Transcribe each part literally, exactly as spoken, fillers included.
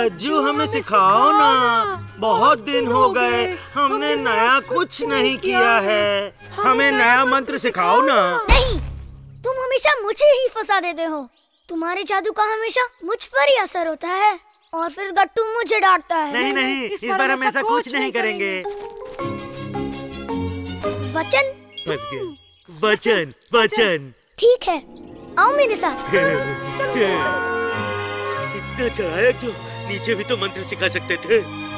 गज्जू हमें सिखाओ ना, बहुत दिन हो गए हमने नया कुछ नहीं किया है, हमें नया मंत्र सिखाओ ना। नहीं, तुम हमेशा मुझे ही फंसा देते हो। तुम्हारे जादू का हमेशा मुझ पर ही असर होता है और फिर गट्टू मुझे डांटता है। नहीं नहीं, इस बार हम ऐसा कुछ नहीं करेंगे। वचन? वचन वचन। ठीक है, आओ मेरे साथ। इतना चढ़ाया क्यों? नीचे भी तो मंत्र सिखा सकते थे।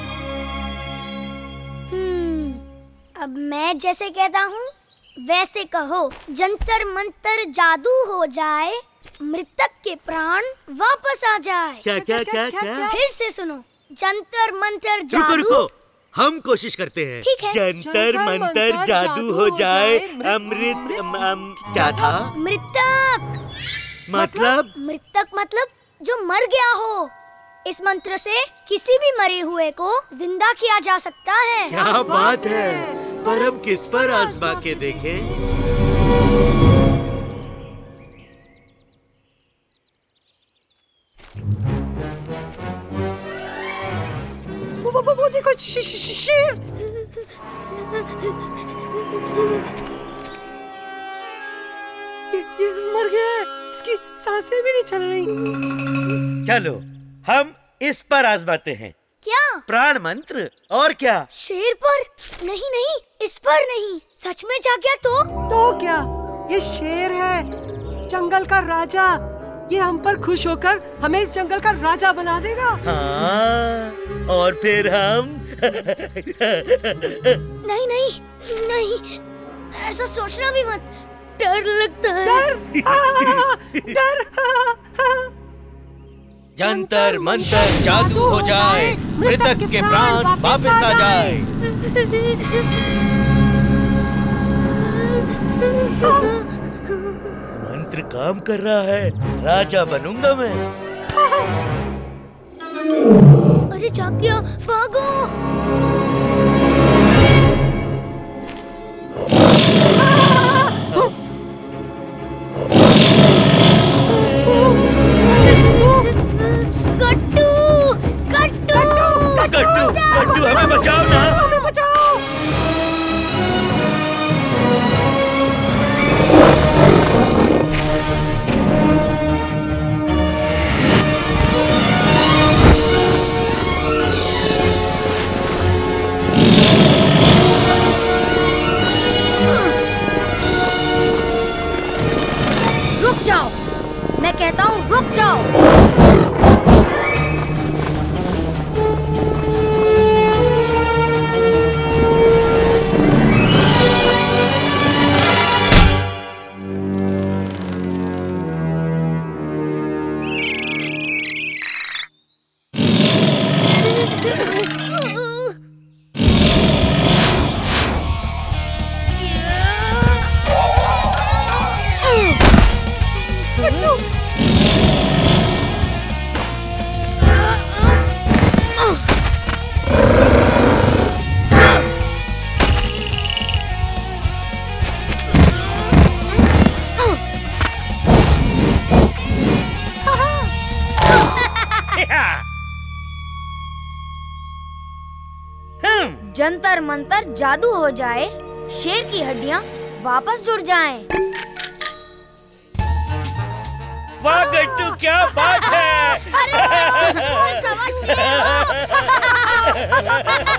हम्म, अब मैं जैसे कहता हूँ वैसे कहो। जंतर मंतर जादू हो जाए, मृतक के प्राण वापस आ जाए। क्या क्या क्या क्या? फिर से सुनो। जंतर मंतर जादू। रुको रुको, हम कोशिश करते हैं। ठीक है। जंतर मंतर जादू हो जाए, अमृत अम, क्या था? मृतक मतलब? मृतक मतलब जो मर गया हो। इस मंत्र से किसी भी मरे हुए को जिंदा किया जा सकता है। क्या बात है, पर हम किस पर आजमा के देखें? वो वो वो देखो, शेर। ये, ये मर गया है, इसकी सांसें भी नहीं चल रही। चलो हम इस पर आजमाते हैं। क्या? प्राण मंत्र। और क्या? शेर पर? नहीं नहीं, इस पर नहीं। सच में जा गया तो? तो क्या, ये शेर है, जंगल का राजा। ये हम पर खुश होकर हमें इस जंगल का राजा बना देगा। हाँ, और फिर हम नहीं नहीं नहीं, ऐसा सोचना भी मत, डर लगता है। डर डर। जंतर मंतर जादू हो जाए, मृतक के प्राण वापस आ जाए। मंत्र काम कर रहा है, राजा बनूंगा मैं। अरे जाग गया, भागो। गट्टू गट्टू गट्टू गट्टू हमें बचाओ ना, हमें बचाओ। रुक जाओ, मैं कहता हूँ रुक जाओ। जंतर मंतर जादू हो जाए, शेर की हड्डियाँ वापस जुड़ जाएं। वाह गट्टू, क्या बात है। अरे सवा शेर हो।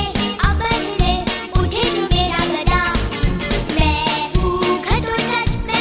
मैं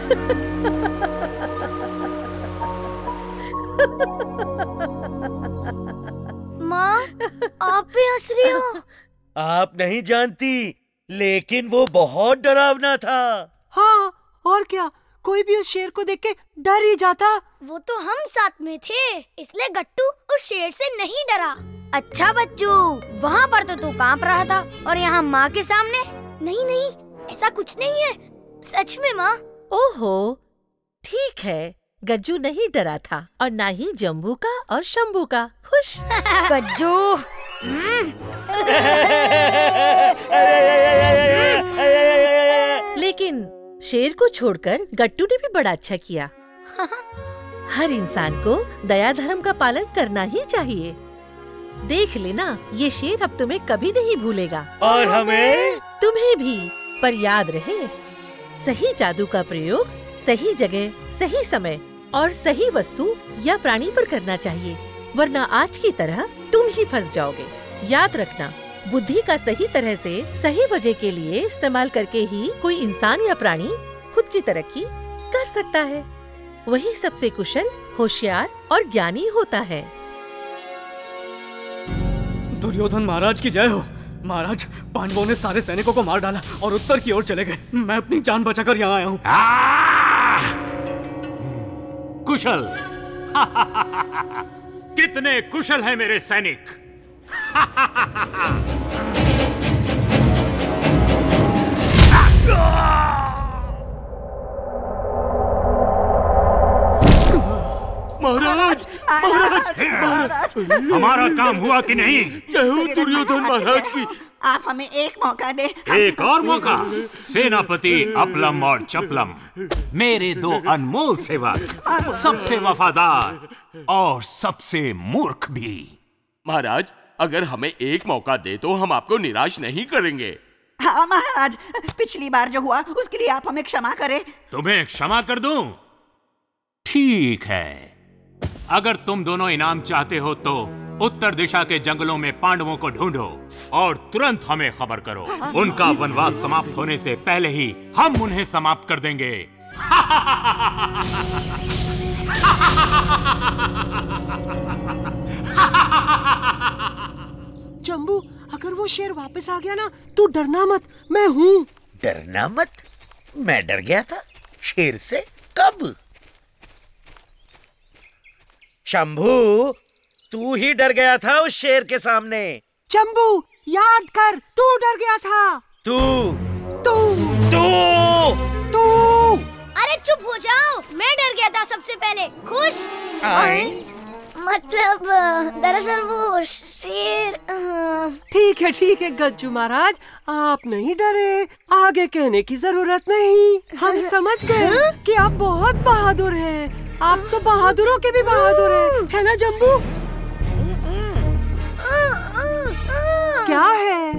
माँ, आप भी हंस रही हो? आप नहीं जानती, लेकिन वो बहुत डरावना था। हाँ, और क्या, कोई भी उस शेर को देख के डर ही जाता। वो तो हम साथ में थे, इसलिए गट्टू उस शेर से नहीं डरा। अच्छा बच्चू, वहाँ पर तो तू कांप रहा था और यहाँ माँ के सामने? नहीं नहीं, ऐसा कुछ नहीं है, सच में माँ। ओहो, ठीक है, गज्जू नहीं डरा था और ना ही जम्बू का और शंभू का। खुश? गज्जू लेकिन शेर को छोड़कर गट्टू ने भी बड़ा अच्छा किया। हर इंसान को दया धर्म का पालन करना ही चाहिए। देख लेना, ये शेर अब तुम्हें कभी नहीं भूलेगा। और हमें? तुम्हें भी। पर याद रहे, सही जादू का प्रयोग सही जगह, सही समय और सही वस्तु या प्राणी पर करना चाहिए, वरना आज की तरह तुम ही फंस जाओगे। याद रखना, बुद्धि का सही तरह से सही वजह के लिए इस्तेमाल करके ही कोई इंसान या प्राणी खुद की तरक्की कर सकता है। वही सबसे कुशल, होशियार और ज्ञानी होता है। दुर्योधन महाराज की जय हो। महाराज, पांडवों ने सारे सैनिकों को मार डाला और उत्तर की ओर चले गए। मैं अपनी जान बचाकर यहाँ आया हूँ। कुशल। कितने कुशल हैं मेरे सैनिक। महाराज, महाराज, हमारा काम हुआ कि नहीं? दुर्योधन महाराज की। आप हमें एक मौका दे। एक और मौका? सेनापति अपलम और चपलम, मेरे दो अनमोल सेवक, सबसे वफादार और सबसे मूर्ख भी। महाराज, अगर हमें एक मौका दे तो हम आपको निराश नहीं करेंगे। हाँ महाराज, पिछली बार जो हुआ उसके लिए आप हमें क्षमा करें। तुम्हें क्षमा कर दूं? ठीक है, अगर तुम दोनों इनाम चाहते हो तो उत्तर दिशा के जंगलों में पांडवों को ढूंढो और तुरंत हमें खबर करो। उनका वनवास समाप्त होने से पहले ही हम उन्हें समाप्त कर देंगे। जम्बू, अगर वो शेर वापस आ गया ना, तू डरना मत, मैं हूँ। डरना मत? मैं डर गया था शेर से? कब? शंभू, तू ही डर गया था उस शेर के सामने। जम्बू, याद कर, तू डर गया था। तू तू तू तू अरे चुप हो जाओ, मैं डर गया था सबसे पहले। खुश? आए? मतलब दरअसल वो शेर। ठीक है ठीक है गज्जू महाराज, आप नहीं डरे, आगे कहने की जरूरत नहीं। हम समझ गए कि आप बहुत बहादुर हैं। आप तो बहादुरों के भी बहादुर हैं, है ना जम्बू? क्या है?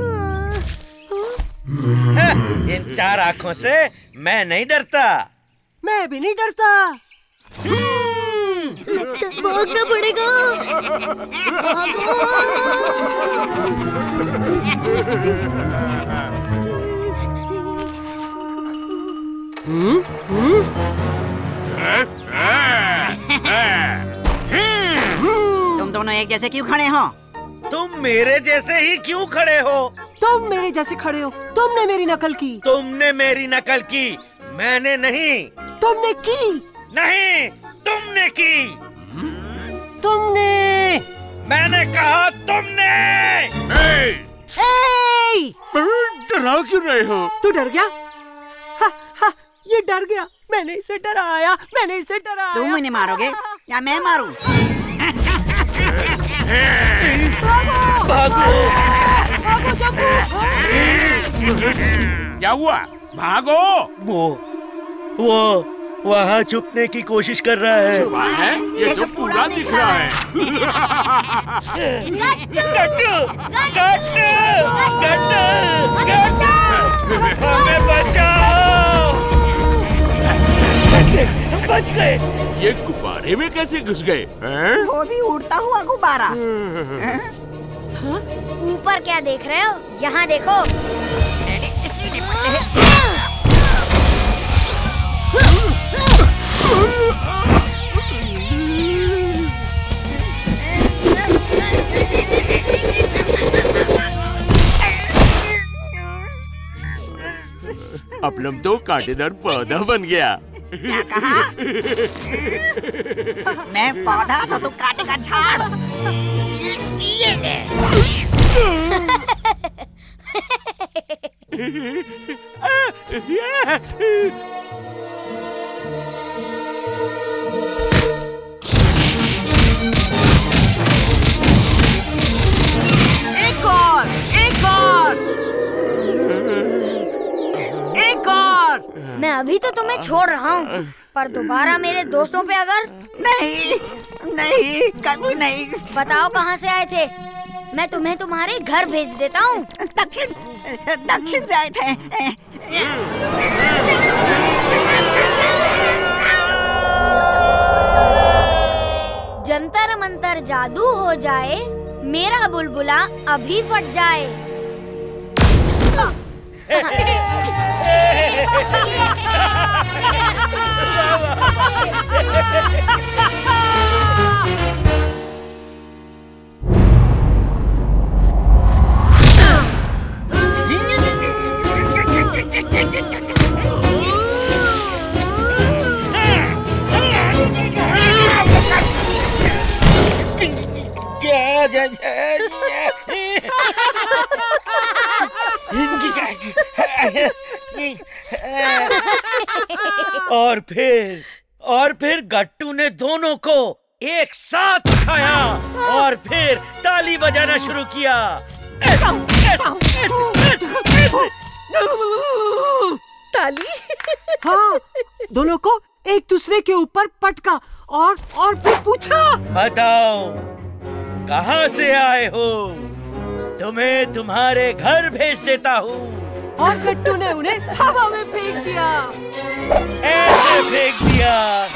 इन चार आँखों से मैं नहीं डरता। मैं भी नहीं डरता। भागना पड़ेगा। हम्म हम्म तुम दोनों एक जैसे क्यों खड़े हो? तुम मेरे जैसे ही क्यों खड़े हो? तुम मेरे जैसे खड़े हो। तुमने मेरी नकल की। तुमने मेरी नकल की, मैंने नहीं। तुमने की। नहीं, तुमने की। तुमने। मैंने कहा तुमने। ए! डरा क्यों रहे हो? तू डर गया? हा, हा, ये डर गया। मैंने इसे डराया, मैंने इसे डराया। तुम इन्हें मारोगे या मैं मारूं? भागो! भागो! भागो जम्बू! क्या हुआ? भागो! वो वो वहाँ छुपने की कोशिश कर रहा है। छुपा है? ये तो पूरा दिख रहा है। गट्टू! गट्टू! गट्टू! हमें बचाओ! बच गए, बच गए। ये गुब्बारे में कैसे घुस गए? वो भी उड़ता हुआ गुब्बारा। ऊपर क्या देख रहे हो? यहाँ देखो। अपलम तो कांटेदार पौधा बन गया। क्या कहा? मैं पौधा तो तू काटेगा झाड़। ये ले। एक और, एक और, एक और। मैं अभी तो तुम्हें छोड़ रहा हूँ, पर दोबारा मेरे दोस्तों पे अगर नहीं, नहीं, कभी नहीं। बताओ कहाँ से आए थे? मैं तुम्हें तुम्हारे घर भेज देता हूँ। दक्षिण, दक्षिण से आए थे। जंतर मंतर जादू हो जाए, मेरा बुलबुला अभी फट जाए। और फिर और फिर गट्टू ने दोनों को एक साथ उठाया और फिर ताली बजाना शुरू किया। ऐसे, ऐसे, ऐसे, ऐसे, ऐसे। ताली। हाँ, दोनों को एक दूसरे के ऊपर पटका और और फिर पूछा, बताओ कहाँ से आए हो? तुम्हें तुम्हारे घर भेज देता हूँ। और गट्टू ने उन्हें हवा में फेंक दिया। ऐसे फेंक दिया।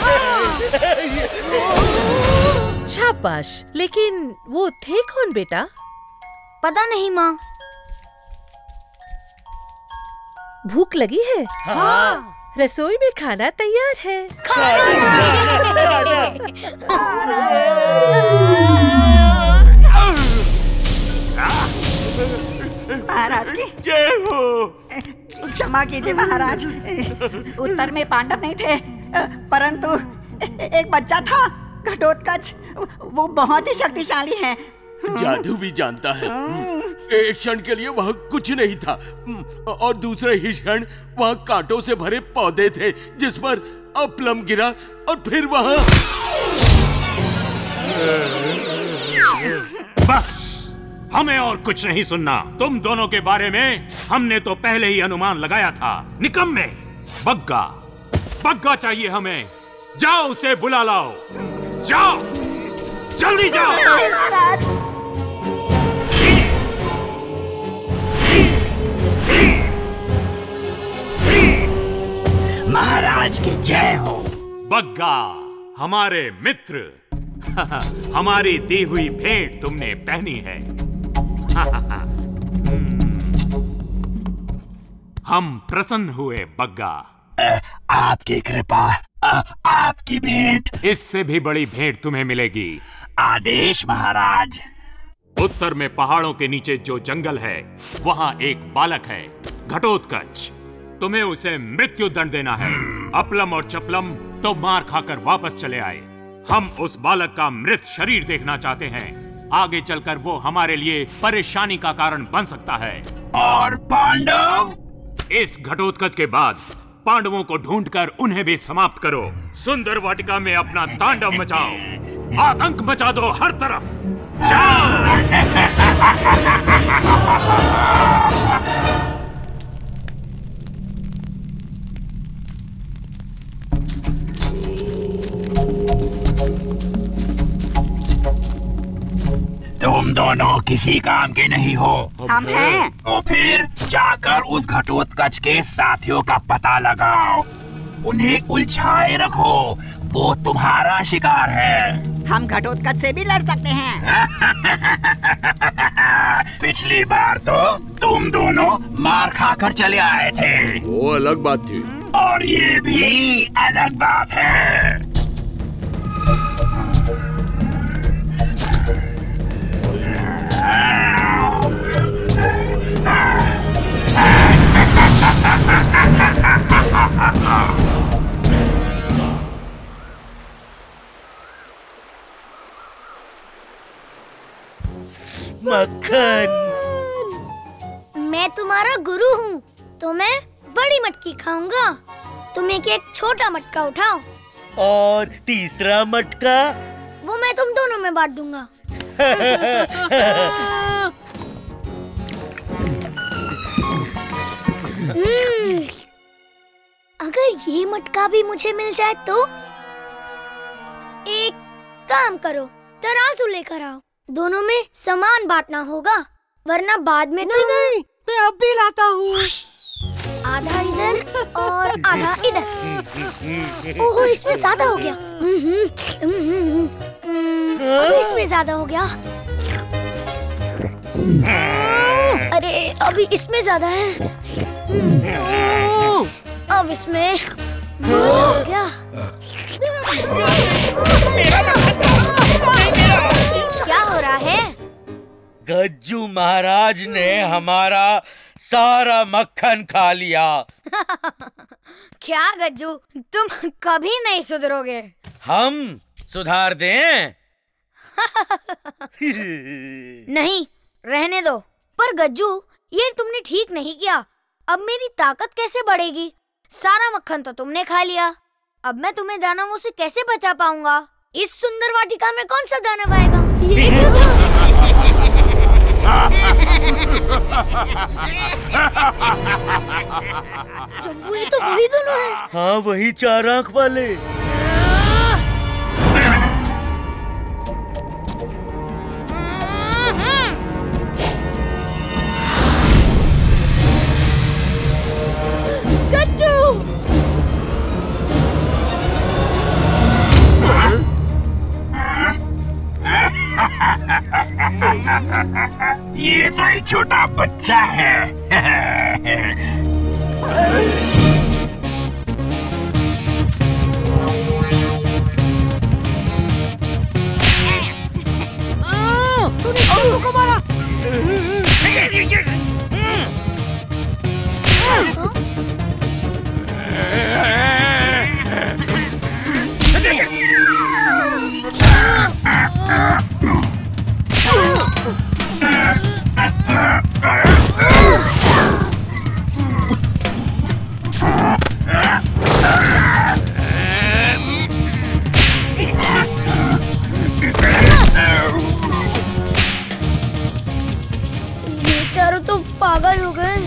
शाबाश, लेकिन वो थे कौन बेटा? पता नहीं माँ। भूख लगी है? हाँ। रसोई में खाना तैयार है। महाराज की जय हो। क्षमा कीजिए महाराज, उत्तर में पांडव नहीं थे, परंतु एक बच्चा था घटोत्कच, वो बहुत ही शक्तिशाली है। जादू भी जानता है। एक क्षण के लिए वह कुछ नहीं था और दूसरे ही क्षण वह कांटों से भरे पौधे थे जिस पर अपलम गिरा और फिर वह। बस, हमें और कुछ नहीं सुनना। तुम दोनों के बारे में हमने तो पहले ही अनुमान लगाया था। निकम्मे। बग्गा, बग्गा चाहिए हमें। जाओ उसे बुला लाओ। जाओ, जल्दी जाओ। महाराज। महाराज की जय हो। बग्गा, हमारे मित्र, हमारी दी हुई भेंट तुमने पहनी है। हम प्रसन्न हुए बग्गा। आपकी कृपा, आ, आपकी भेंट। इससे भी बड़ी भेंट तुम्हें मिलेगी। आदेश महाराज। उत्तर में पहाड़ों के नीचे जो जंगल है वहाँ एक बालक है, घटोत्कच। तुम्हें उसे मृत्यु दंड देना है। अपलम और चपलम तो मार खाकर वापस चले आए। हम उस बालक का मृत शरीर देखना चाहते हैं। आगे चलकर वो हमारे लिए परेशानी का कारण बन सकता है। और पांडव? इस घटोत्कच के बाद पांडवों को ढूंढकर उन्हें भी समाप्त करो। सुंदर वाटिका में अपना तांडव मचाओ। आतंक मचा दो हर तरफ। जाओ। तुम दोनों किसी काम के नहीं हो। हम हैं। तो फिर जाकर उस घटोत्कच के साथियों का पता लगाओ, उन्हें उलझाए रखो। वो तुम्हारा शिकार है। हम घटोत्कच से भी लड़ सकते हैं। पिछली बार तो तुम दोनों मार खाकर चले आए थे। वो अलग बात थी। और ये भी अलग बात है। मक्खन। मैं तुम्हारा गुरु हूँ, तो मैं बड़ी मटकी खाऊंगा। तुम एक एक छोटा मटका उठाओ। और तीसरा मटका? वो मैं तुम दोनों में बांट दूंगा। हम्म, अगर ये मटका भी मुझे मिल जाए तो? एक काम करो, तराजू लेकर आओ। दोनों में समान बांटना होगा, वरना बाद में नहीं, तुम... नहीं, मैं अब भी लाता हूँ। आधा इधर और आधा इधर। ओहो, इसमें ज्यादा हो गया। अब इसमें ज्यादा हो गया। अरे अभी इसमें ज्यादा है। अब इसमें ज्यादा हो गया। क्या हो रहा है? गज्जू महाराज ने हमारा सारा मक्खन खा लिया। क्या गज्जू, तुम कभी नहीं सुधरोगे। हम सुधार दें? नहीं, रहने दो। पर गज्जू, ये तुमने ठीक नहीं किया। अब मेरी ताकत कैसे बढ़ेगी? सारा मक्खन तो तुमने खा लिया। अब मैं तुम्हें दानवों से कैसे बचा पाऊंगा? इस सुंदर वाटिका में कौन सा दानव आएगा? ये क्या था? जम्बू, ये तो वही दोनों हैं। हाँ, वही चार आंख वाले। ये तो एक छोटा बच्चा है। तूने गज्जू को मारा। ये चारों तो पागल हो गए।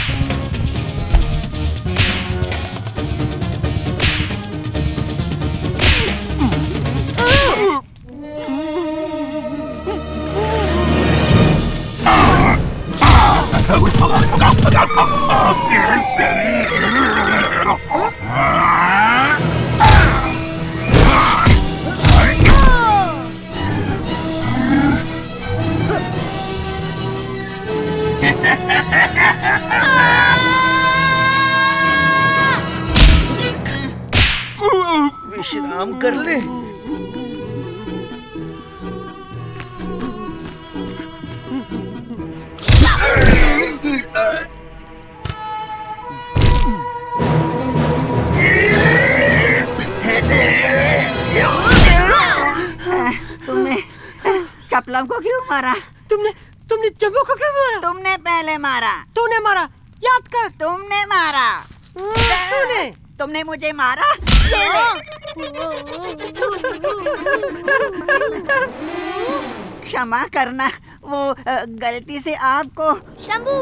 विश्राम कर ले। तुमने चपलम को क्यों मारा? तुमने तुमने जम्बू को क्यों मारा? तुमने पहले मारा। तूने मारा, याद कर। तुमने मारा। तूने तुमने मुझे मारा। ये ले। क्षमा करना, वो गलती से आपको। शंभू,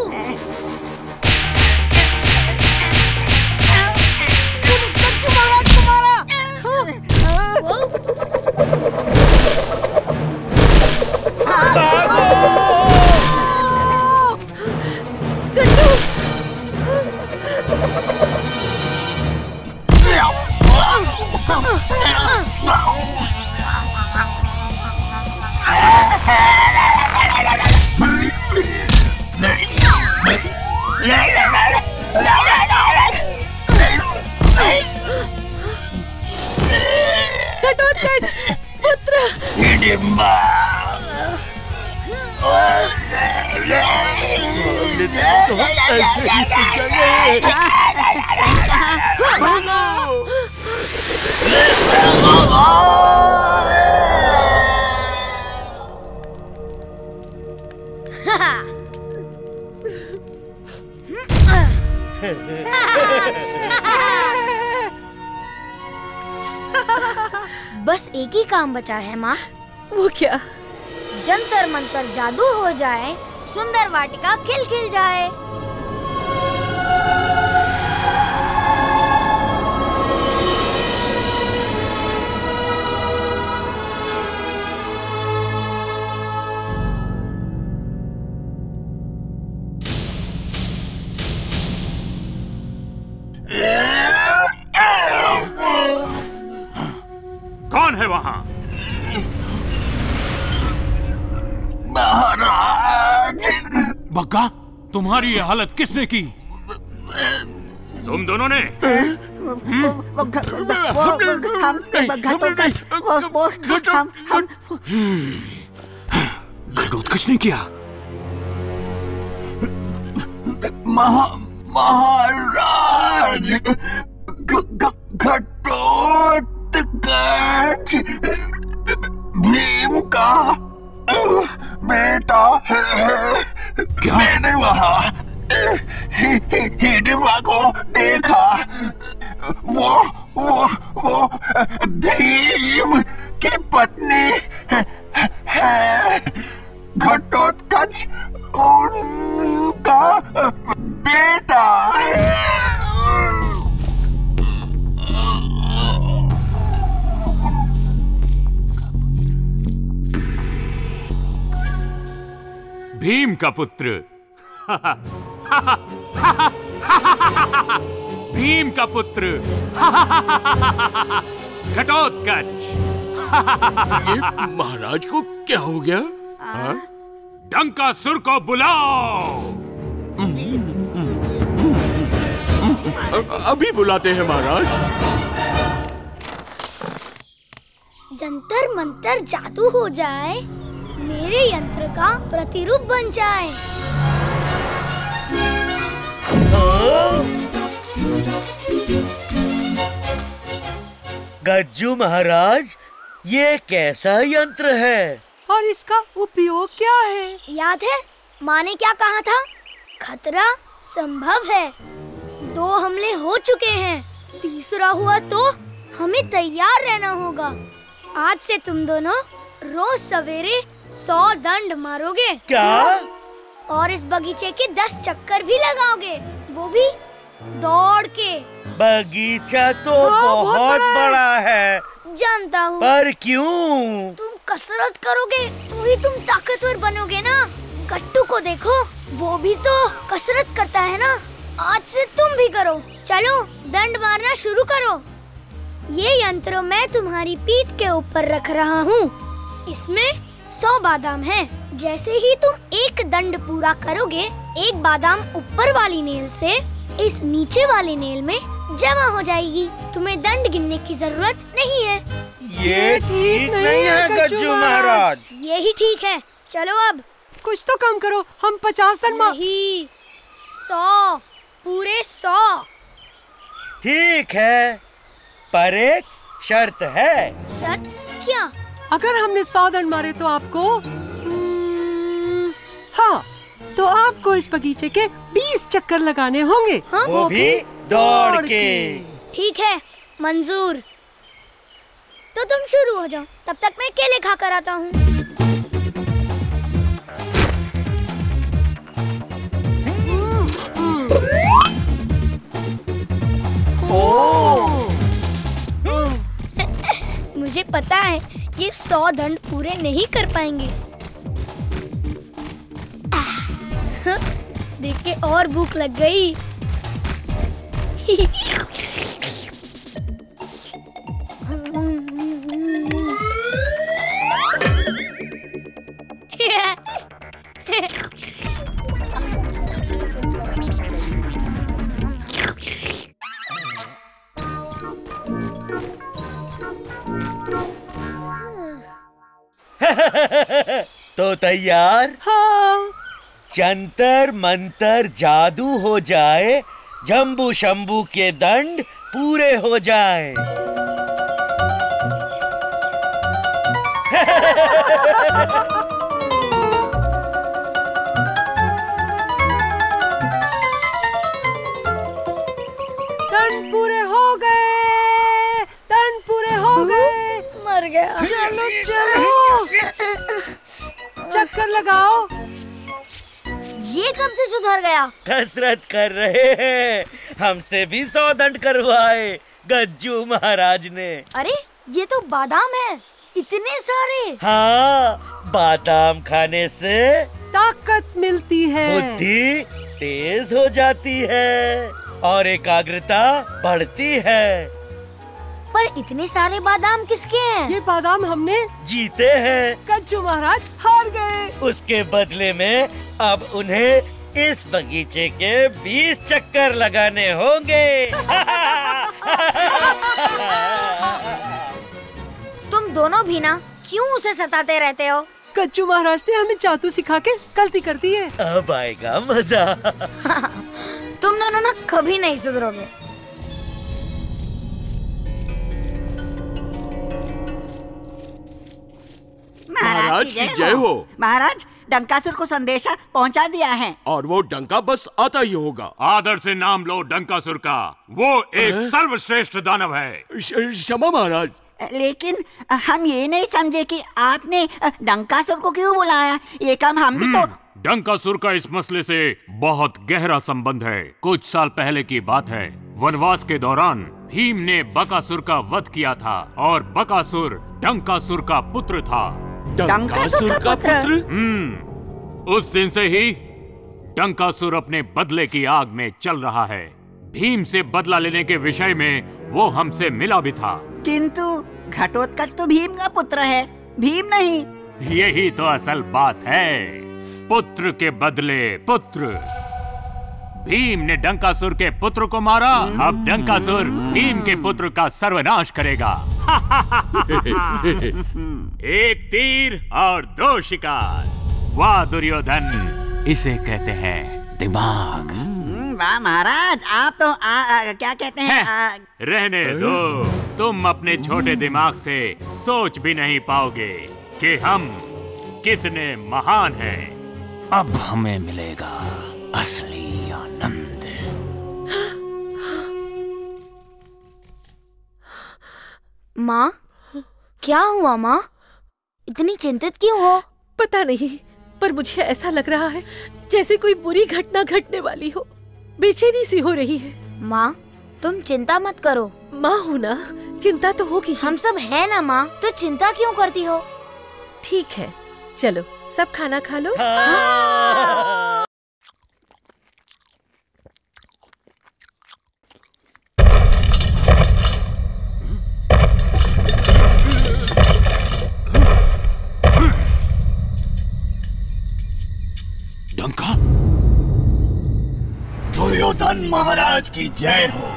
तूने गज्जू महाराज को मारा। घटोत्कच पुत्र, हिडिंबा। बस एक ही काम बचा है माँ। वो क्या? जंतर मंतर जादू हो जाए, सुंदर वाटिका खिल खिल जाए। कौन है वहाँ? महाराज। बग्गा, तुम्हारी ये हालत किसने की? तुम दोनों ने? घटोत्कच ने किया? महा महाराज, घटोत्कच भीम का बेटा है। क्या? मैंने वहाँ हिडिंबा को देखा। वो वो वो भीम की पत्नी है। घटोत्कच उनका बेटा है। भीम का पुत्र। भीम का पुत्र घटोत्कच। महाराज को क्या हो गया? डंकासुर को बुलाओ। अभी बुलाते हैं महाराज। जंतर मंतर जादू हो जाए, मेरे यंत्र का प्रतिरूप बन जाए। गज्जू महाराज, ये कैसा यंत्र है और इसका उपयोग क्या है? याद है माँ ने क्या कहा था? खतरा संभव है। दो हमले हो चुके हैं, तीसरा हुआ तो हमें तैयार रहना होगा। आज से तुम दोनों रोज सवेरे सौ दंड मारोगे। क्या? और इस बगीचे के दस चक्कर भी लगाओगे, वो भी दौड़ के। बगीचा तो हाँ, बहुत, बहुत बड़ा है। जानता हूँ, पर क्यों? तुम कसरत करोगे तो ही तुम ताकतवर बनोगे ना। गट्टू को देखो, वो भी तो कसरत करता है ना। आज से तुम भी करो। चलो दंड मारना शुरू करो। ये यंत्र मैं तुम्हारी पीठ के ऊपर रख रहा हूँ। इसमें सौ बादाम हैं। जैसे ही तुम एक दंड पूरा करोगे, एक बादाम ऊपर वाली नेल से इस नीचे वाली नेल में जमा हो जाएगी। तुम्हें दंड गिनने की जरूरत नहीं है। ये ठीक नहीं है गज्जू महाराज। ये ही ठीक है। चलो अब कुछ तो कम करो, हम पचास दंड मार। नहीं, सौ, पूरे सौ। ठीक है, पर एक शर्त है। शर्त क्या? अगर हमने सौ दंड मारे तो आपको हाँ तो आपको इस बगीचे के बीस चक्कर लगाने होंगे। हाँ? वो भी दौड़ के। ठीक है, मंजूर। तो तुम शुरू हो जाओ, तब तक मैं केले खा कर आता हूँ। मुझे पता है ये सौ दंड पूरे नहीं कर पाएंगे। देख के और भूख लग गई। तो तैयार? हाँ। जंतर मंतर जादू हो जाए, जम्बू शंभू के दंड पूरे हो जाएं। चलो चलो चक्कर लगाओ। ये कब से सुधर गया? कसरत कर रहे हैं, हमसे भी सौ दंड करवाए गज्जू महाराज ने। अरे ये तो बादाम है, इतने सारे। हाँ, बादाम खाने से ताकत मिलती है, बुद्धि तेज हो जाती है और एकाग्रता बढ़ती है। पर इतने सारे बादाम किसके हैं? ये बादाम हमने जीते हैं। गज्जू महाराज हार गए। उसके बदले में अब उन्हें इस बगीचे के बीस चक्कर लगाने होंगे। तुम दोनों भी ना क्यों उसे सताते रहते हो? गज्जू महाराज ने हमें जादू सिखा के गलती कर दी है। अब आएगा मजा। तुम दोनों ना कभी नहीं सुधरोगे। महाराज की जय हो। महाराज, डंकासुर को संदेशा पहुंचा दिया है और वो डंका बस आता ही होगा। आदर से नाम लो डंकासुर का, वो एक सर्वश्रेष्ठ दानव है। क्षमा महाराज। लेकिन हम ये नहीं समझे कि आपने डंकासुर को क्यों बुलाया। ये काम हम भी तो। डंकासुर का इस मसले से बहुत गहरा संबंध है। कुछ साल पहले की बात है, वनवास के दौरान भीम ने बकासुर का वध किया था और बकासुर डंकासुर का पुत्र था। डंकासुर का पुत्र? हम्म, उस दिन से ही डंकासुर अपने बदले की आग में चल रहा है। भीम से बदला लेने के विषय में वो हमसे मिला भी था। किंतु घटोत्कच तो भीम का पुत्र है, भीम नहीं। यही तो असल बात है, पुत्र के बदले पुत्र। भीम ने डंकासुर के पुत्र को मारा, अब डंकासुर भीम के पुत्र का सर्वनाश करेगा। एक तीर और दो शिकार। वाह दुर्योधन, इसे कहते हैं दिमाग। वाह महाराज, आप तो आ, आ, क्या कहते हैं आ... रहने दो, तुम अपने छोटे दिमाग से सोच भी नहीं पाओगे कि हम कितने महान हैं। अब हमें मिलेगा असली आनंद। माँ, क्या हुआ माँ? इतनी चिंतित क्यों हो? पता नहीं, पर मुझे ऐसा लग रहा है जैसे कोई बुरी घटना घटने वाली हो। बेचैनी सी हो रही है। माँ, तुम चिंता मत करो। माँ हूँ ना, चिंता तो होगी। हम सब है ना माँ, तो चिंता क्यों करती हो? ठीक है, चलो सब खाना खा लो। हाँ। डंका, दुर्योधन महाराज की जय हो।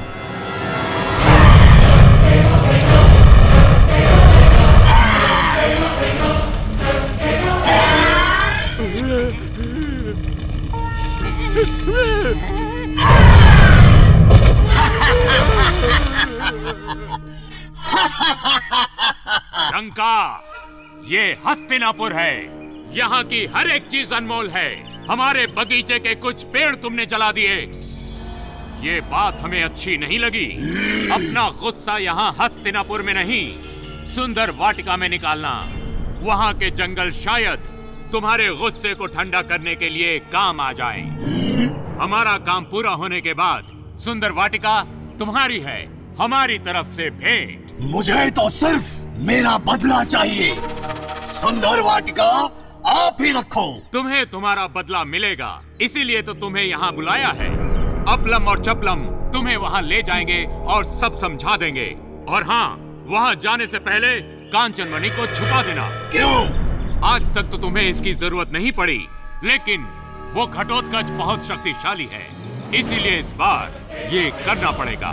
डंका, ये हस्तिनापुर है। यहाँ की हर एक चीज अनमोल है। हमारे बगीचे के कुछ पेड़ तुमने जला दिए। ये बात हमें अच्छी नहीं लगी। अपना गुस्सा यहाँ हस्तिनापुर में नहीं, सुंदर वाटिका में निकालना। वहाँ के जंगल शायद तुम्हारे गुस्से को ठंडा करने के लिए काम आ जाएं। हमारा काम पूरा होने के बाद सुंदर वाटिका तुम्हारी है, हमारी तरफ से भेंट। मुझे तो सिर्फ मेरा बदला चाहिए। सुंदर वाटिका आप ही रखो। तुम्हें तुम्हारा बदला मिलेगा, इसीलिए तो तुम्हें यहाँ बुलाया है। अपलम और चपलम तुम्हें वहाँ ले जाएंगे और सब समझा देंगे। और हाँ, वहाँ जाने से पहले कांचनमणि को छुपा देना। क्यों? आज तक तो तुम्हें इसकी जरूरत नहीं पड़ी, लेकिन वो घटोत्कच बहुत शक्तिशाली है, इसीलिए इस बार ये करना पड़ेगा।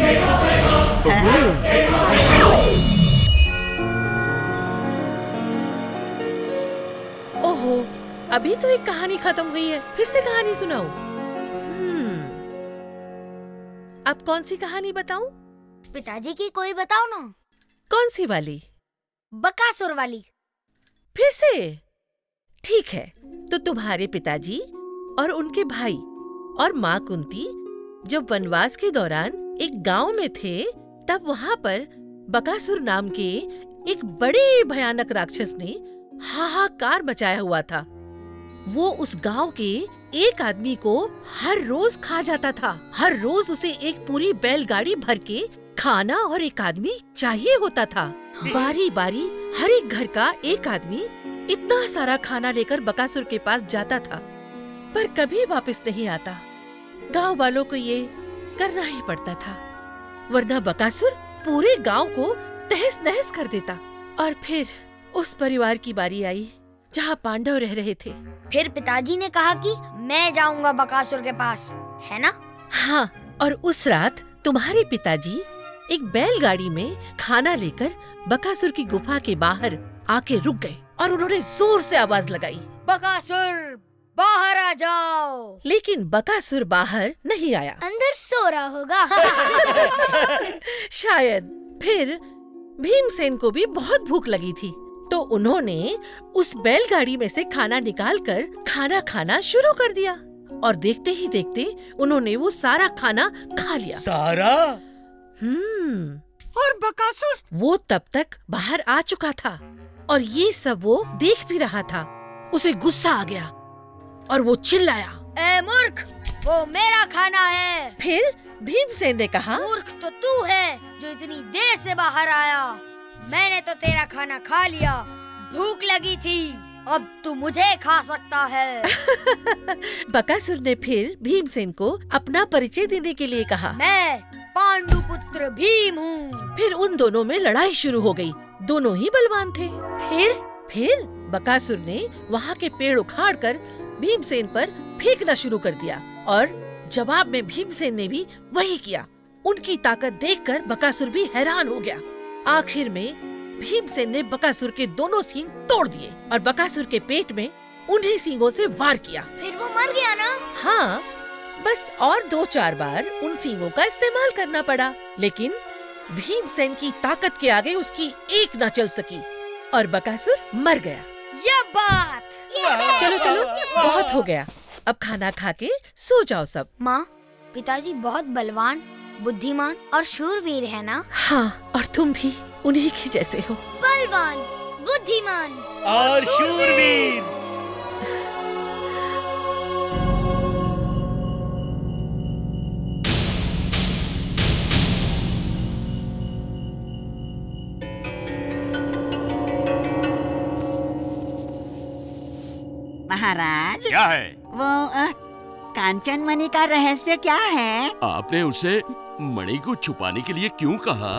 ओहो, अभी तो एक कहानी खत्म हुई है, फिर से कहानी सुनाओ। हम्म, अब कौन सी कहानी बताऊं? पिताजी की कोई बताओ ना। कौन सी वाली? बकासुर वाली। फिर से? ठीक है, तो तुम्हारे पिताजी और उनके भाई और माँ कुंती जब वनवास के दौरान एक गांव में थे, तब वहां पर बकासुर नाम के एक बड़े भयानक राक्षस ने हाहाकार मचाया हुआ था। वो उस गांव के एक आदमी को हर रोज खा जाता था। हर रोज उसे एक पूरी बैलगाड़ी भर के खाना और एक आदमी चाहिए होता था। बारी बारी हर एक घर का एक आदमी इतना सारा खाना लेकर बकासुर के पास जाता था, पर कभी वापस नहीं आता। गांव वालों को ये करना ही पड़ता था, वरना बकासुर पूरे गांव को तहस नहस कर देता। और फिर उस परिवार की बारी आई जहाँ पांडव रह रहे थे। फिर पिताजी ने कहा कि मैं जाऊंगा बकासुर के पास, है ना? हाँ, और उस रात तुम्हारे पिताजी एक बैलगाड़ी में खाना लेकर बकासुर की गुफा के बाहर आके रुक गए और उन्होंने जोर से आवाज लगाई, बकासुर बाहर आ जाओ। लेकिन बकासुर बाहर नहीं आया। अंदर सो रहा होगा। शायद। फिर भीमसेन को भी बहुत भूख लगी थी, तो उन्होंने उस बैलगाड़ी में से खाना निकालकर खाना खाना शुरू कर दिया और देखते ही देखते उन्होंने वो सारा खाना खा लिया। सारा? हम्म। और बकासुर? वो तब तक बाहर आ चुका था और ये सब वो देख भी रहा था। उसे गुस्सा आ गया और वो चिल्लाया, ए मूर्ख, वो मेरा खाना है। फिर भीमसेन ने कहा, मूर्ख तो तू है जो इतनी देर से बाहर आया। मैंने तो तेरा खाना खा लिया, भूख लगी थी, अब तू मुझे खा सकता है। बकासुर ने फिर भीमसेन को अपना परिचय देने के लिए कहा, मैं पांडुपुत्र भीम हूँ। फिर उन दोनों में लड़ाई शुरू हो गई। दोनों ही बलवान थे। फिर फिर बकासुर ने वहाँ के पेड़ उखाड़कर भीमसेन पर फेंकना शुरू कर दिया और जवाब में भीमसेन ने भी वही किया। उनकी ताकत देखकर बकासुर भी हैरान हो गया। आखिर में भीमसेन ने बकासुर के दोनों सींग तोड़ दिए और बकासुर के पेट में उन्हीं सींगों से वार किया। फिर वो मर गया ना? हाँ, बस और दो चार बार उन सींगों का इस्तेमाल करना पड़ा, लेकिन भीमसेन की ताकत के आगे उसकी एक न चल सकी और बकासुर मर गया। ये बात। चलो चलो, बहुत हो गया, अब खाना खा के सो जाओ सब। माँ, पिताजी बहुत बलवान, बुद्धिमान और शूरवीर है ना? हाँ, और तुम भी उन्हीं के जैसे हो। बलवान, बुद्धिमान और शूरवीर। महाराज, क्या है? वो आ, कांचन मणि का रहस्य क्या है? आपने उसे मणि को छुपाने के लिए क्यों कहा?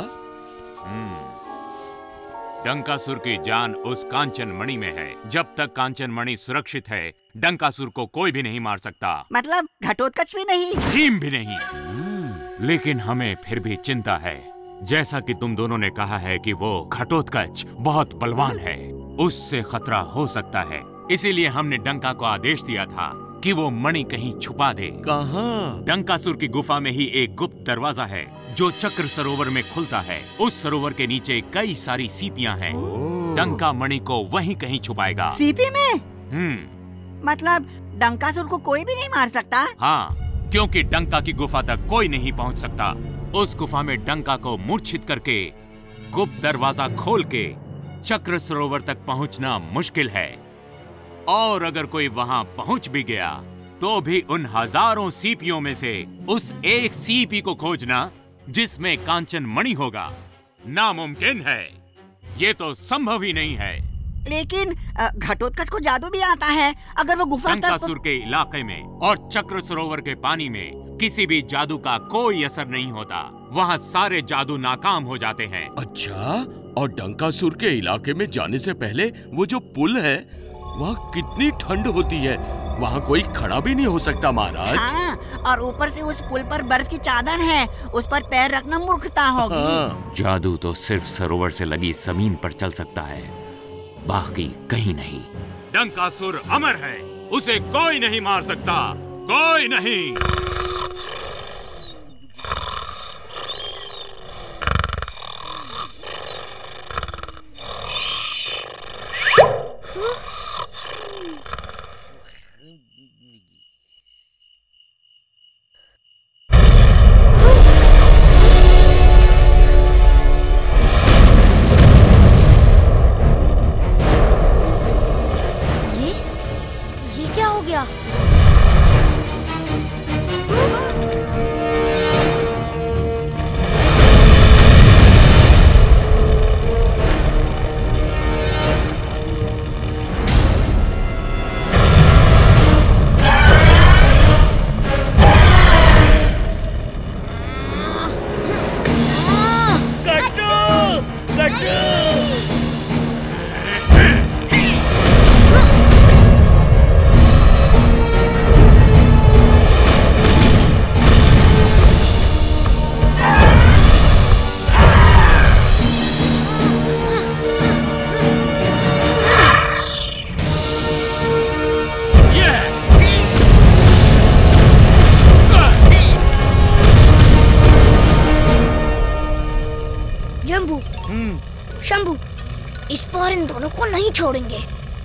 डंकासुर की जान उस कांचन मणि में है। जब तक कांचन मणि सुरक्षित है, डंकासुर को कोई भी नहीं मार सकता। मतलब घटोत्कच भी नहीं? भीम भी नहीं। लेकिन हमें फिर भी चिंता है। जैसा कि तुम दोनों ने कहा है कि वो घटोत्कच बहुत बलवान है, उससे खतरा हो सकता है। इसीलिए हमने डंका को आदेश दिया था कि वो मणि कहीं छुपा दे। कहाँ? डंकासुर की गुफा में ही एक गुप्त दरवाजा है जो चक्र सरोवर में खुलता है। उस सरोवर के नीचे कई सारी सीपियां हैं। डंका मणि को वहीं कहीं छुपाएगा। सीपी में? हम्म। मतलब डंकासुर को कोई भी नहीं मार सकता? हाँ, क्योंकि डंका की गुफा तक कोई नहीं पहुंच सकता। उस गुफा में डंका को मूर्छित करके गुप्त दरवाजा खोल के चक्र सरोवर तक पहुंचना मुश्किल है। और अगर कोई वहां पहुंच भी गया तो भी उन हजारों सीपियों में से उस एक सीपी को खोजना जिसमें कांचन मणि होगा नामुमकिन है। ये तो संभव ही नहीं है। लेकिन घटोत्कच को जादू भी आता है। अगर वो गुफा तक डंकासुर के इलाके में और चक्र सरोवर के पानी में किसी भी जादू का कोई असर नहीं होता। वहाँ सारे जादू नाकाम हो जाते हैं। अच्छा, और डंकासुर के इलाके में जाने से पहले वो जो पुल है, वहाँ कितनी ठंड होती है। वहाँ कोई खड़ा भी नहीं हो सकता महाराज। हाँ, और ऊपर से उस पुल पर बर्फ की चादर है, उस पर पैर रखना मूर्खता होगी। हाँ। जादू तो सिर्फ सरोवर से लगी जमीन पर चल सकता है, बाकी कहीं नहीं। डंकासुर अमर है, उसे कोई नहीं मार सकता, कोई नहीं। जम्बू, शंभू, इस बार इन दोनों को नहीं छोड़ेंगे।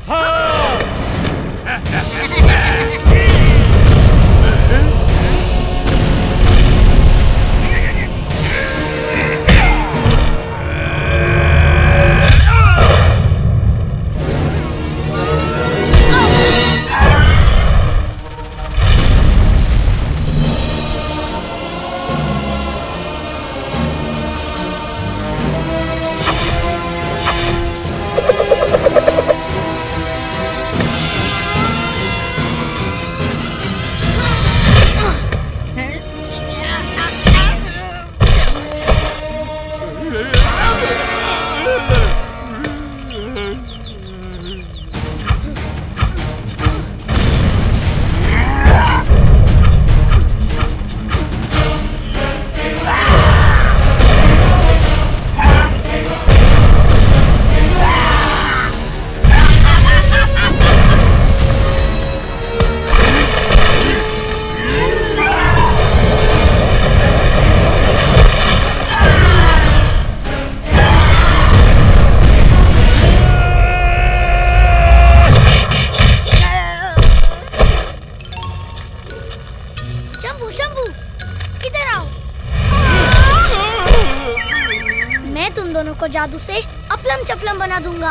जादू से अपलम चपलम बना दूंगा।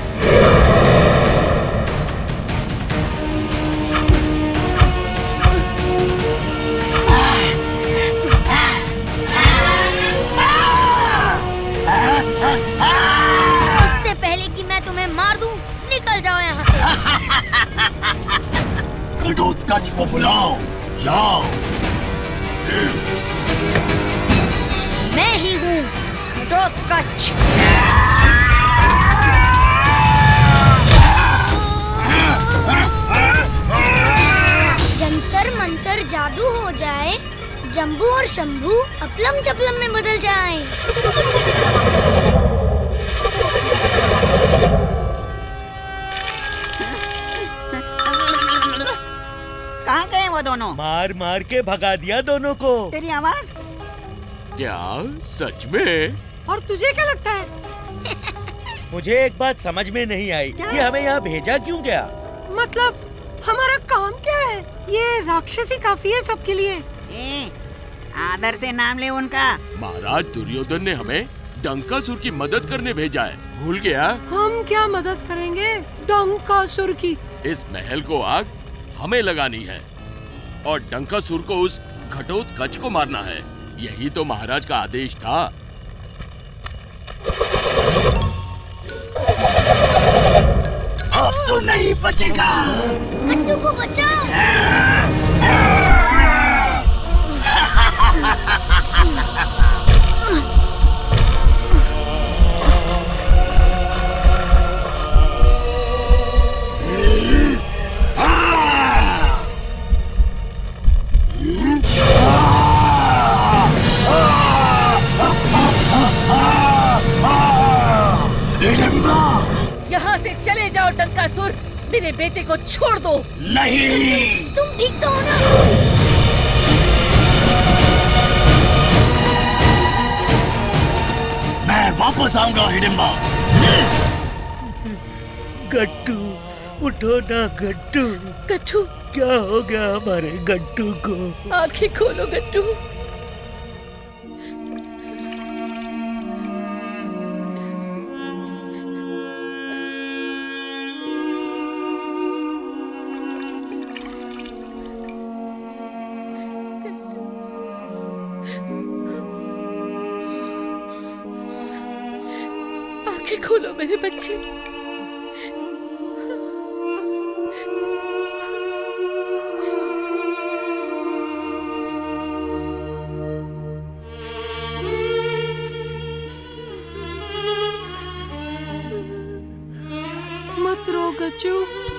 इससे पहले कि मैं तुम्हें मार दूं, निकल जाओ यहाँ से। घटोत्कच को बुलाओ, जाओ। मैं ही हूँ घटोत्कच। जंतर मंतर जादू हो जाए, जम्बू और शंभू अपलम चपलम में बदल जाएं। कहाँ गए वो दोनों? मार मार के भगा दिया दोनों को। तेरी आवाज? क्या सच में? और तुझे क्या लगता है? मुझे एक बात समझ में नहीं आई कि हमें यहाँ भेजा क्यों गया। मतलब हमारा काम क्या है? ये राक्षसी काफी है सबके लिए। ए, आदर से नाम ले उनका। महाराज दुर्योधन ने हमें डंकासुर की मदद करने भेजा है, भूल गया? हम क्या मदद करेंगे डंकासुर की? इस महल को आग हमें लगानी है और डंकासुर को उस घटोत्कच को मारना है। यही तो महाराज का आदेश था। अब तो नहीं बचेगा। गट्टू को बचाओ। यहाँ से चले जाओ डंकासुर, मेरे बेटे को छोड़ दो। नहीं, तुम ठीक तो हो ना? मैं वापस आऊंगा हिडिंबा। गट्टू उठो ना गट्टू। गट्टू क्या हो गया हमारे गट्टू को? आंखें खोलो गट्टू। आंखें खोलो मेरे बच्चे। गज्जू।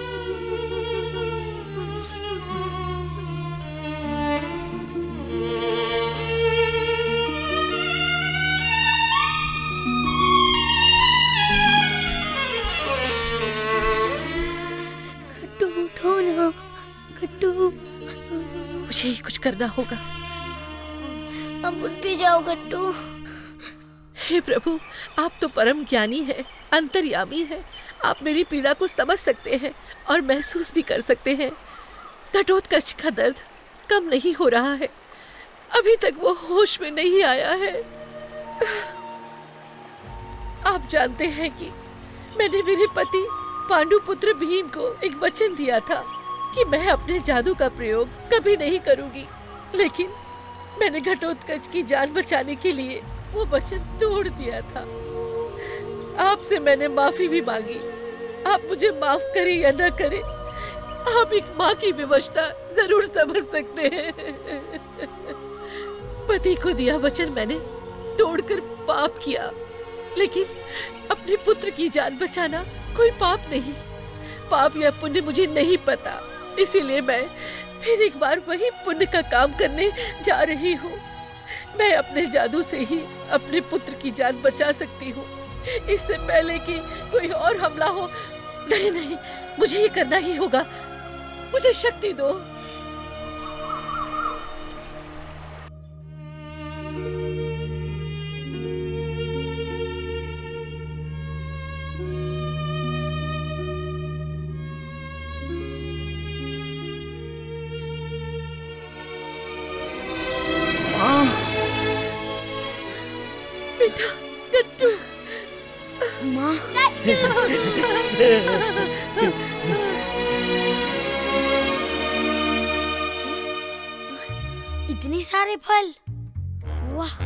गट्टू उठो ना, गट्टू। मुझे ही कुछ करना होगा। अब उठ भी जाओ गट्टू। हे प्रभु, आप तो परम ज्ञानी हैं, अंतर्यामी हैं। आप मेरी पीड़ा को समझ सकते हैं और महसूस भी कर सकते हैं। घटोत्कच का दर्द कम नहीं हो रहा है। अभी तक वो होश में नहीं आया है। आप जानते हैं कि मैंने मेरे पति पांडुपुत्र भीम को एक वचन दिया था कि मैं अपने जादू का प्रयोग कभी नहीं करूंगी, लेकिन मैंने घटोत्कच की जान बचाने के लिए वो वचन तोड़ दिया था। आपसे मैंने माफी भी मांगी। आप मुझे माफ करें या न करें, आप एक माँ की विवशता जरूर समझ सकते हैं। पति को दिया वचन मैंने तोड़कर पाप किया, लेकिन अपने पुत्र की जान बचाना कोई पाप नहीं। पाप या पुण्य मुझे नहीं पता, इसीलिए मैं फिर एक बार वही पुण्य का काम करने जा रही हूँ। मैं अपने जादू से ही अपने पुत्र की जान बचा सकती हूँ, इससे पहले कि कोई और हमला हो। नहीं नहीं, मुझे ये करना ही होगा। मुझे शक्ति दो। बेटा गट्टू। माँ। इतने सारे फल, वाह।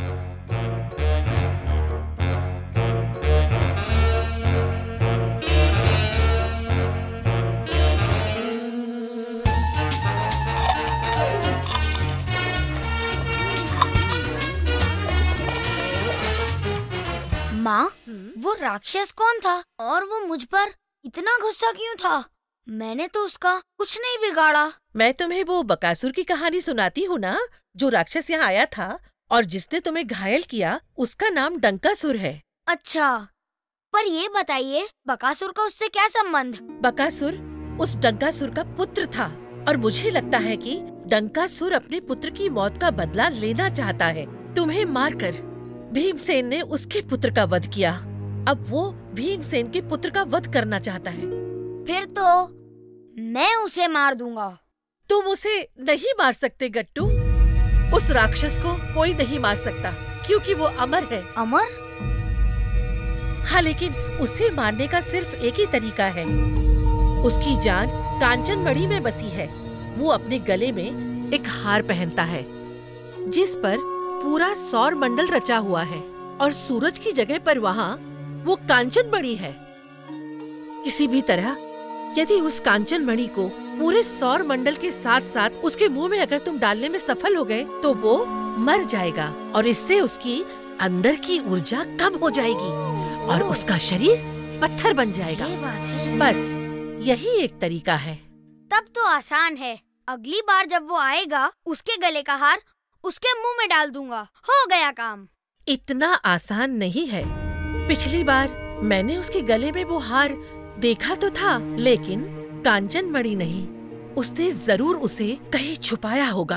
माँ, वो राक्षस कौन था और वो मुझ पर इतना गुस्सा क्यों था? मैंने तो उसका कुछ नहीं बिगाड़ा। मैं तुम्हें वो बकासुर की कहानी सुनाती हूँ ना, जो राक्षस यहाँ आया था और जिसने तुम्हें घायल किया। उसका नाम डंकासुर है। अच्छा, पर ये बताइए बकासुर का उससे क्या संबंध? बकासुर उस डंकासुर का पुत्र था और मुझे लगता है कि डंकासुर अपने पुत्र की मौत का बदला लेना चाहता है। तुम्हें मारकर भीमसेन ने उसके पुत्र का वध किया। अब वो भीमसेन के पुत्र का वध करना चाहता है। फिर तो मैं उसे मार दूंगा। तुम उसे नहीं मार सकते गट्टू। उस राक्षस को कोई नहीं मार सकता क्योंकि वो अमर है। अमर? हाँ, लेकिन उसे मारने का सिर्फ एक ही तरीका है। उसकी जान कांचनमणि में बसी है। वो अपने गले में एक हार पहनता है जिस पर पूरा सौर मंडल रचा हुआ है और सूरज की जगह पर वहाँ वो कांचनमणि है। किसी भी तरह यदि उस कांचनमणि को पूरे सौर मंडल के साथ साथ उसके मुंह में अगर तुम डालने में सफल हो गए तो वो मर जाएगा और इससे उसकी अंदर की ऊर्जा कम हो जाएगी और उसका शरीर पत्थर बन जाएगा। ये बात है। बस यही एक तरीका है। तब तो आसान है। अगली बार जब वो आएगा उसके गले का हार उसके मुंह में डाल दूंगा। हो गया काम। इतना आसान नहीं है। पिछली बार मैंने उसके गले में वो हार देखा तो था, लेकिन कांचनमणि नहीं। उसने जरूर उसे कहीं छुपाया होगा।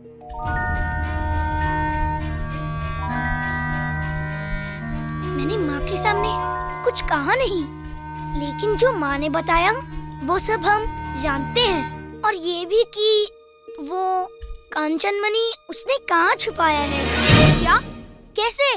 मैंने माँ के सामने कुछ कहा नहीं, लेकिन जो माँ ने बताया वो सब हम जानते हैं और ये भी कि वो कांचनमणि उसने कहाँ छुपाया है। क्या? कैसे?